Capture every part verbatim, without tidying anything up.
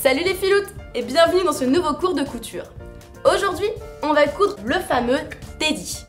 Salut les filoutes et bienvenue dans ce nouveau cours de couture. Aujourd'hui, on va coudre le fameux Teddy.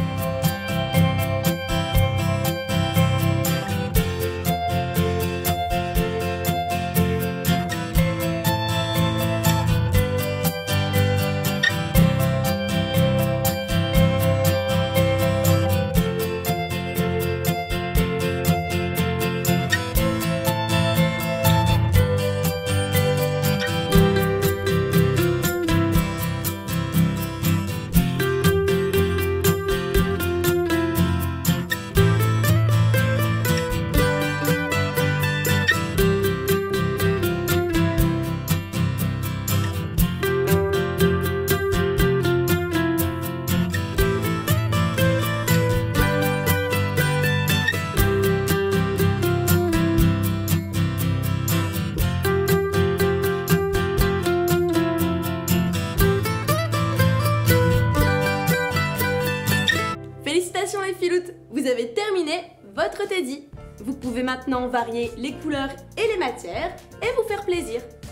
Félicitations les filoutes, vous avez terminé votre Teddy. Vous pouvez maintenant varier les couleurs et les matières et vous faire plaisir.